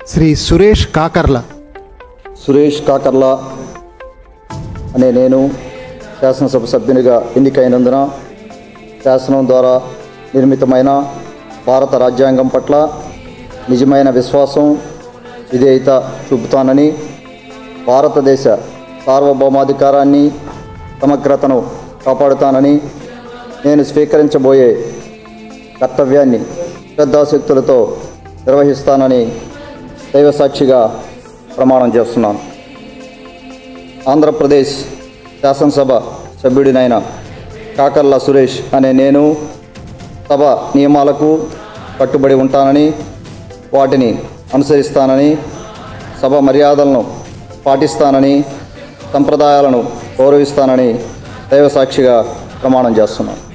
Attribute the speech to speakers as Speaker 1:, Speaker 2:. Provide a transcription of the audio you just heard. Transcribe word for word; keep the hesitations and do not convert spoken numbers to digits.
Speaker 1: శ్రీ సురేష్ కాకర్ల.
Speaker 2: సురేష్ కాకర్ల అనే నేను శాసనసభ సభ్యునిగా ఎన్నికైనందున శాసనం ద్వారా నిర్మితమైన భారత రాజ్యాంగం పట్ల నిజమైన విశ్వాసం, విధేయత చూపుతానని, భారతదేశ సార్వభౌమాధికారాన్ని, సమగ్రతను కాపాడుతానని, నేను స్వీకరించబోయే కర్తవ్యాన్ని శ్రద్ధాశక్తులతో నిర్వహిస్తానని దైవసాక్షిగా ప్రమాణం చేస్తున్నాను. ఆంధ్రప్రదేశ్ శాసనసభ సభ్యుడినైన కాకర్ల సురేష్ అనే నేను సభ నియమాలకు కట్టుబడి ఉంటానని, వాటిని అనుసరిస్తానని, సభ మర్యాదలను పాటిస్తానని, సంప్రదాయాలను గౌరవిస్తానని దైవసాక్షిగా ప్రమాణం చేస్తున్నాను.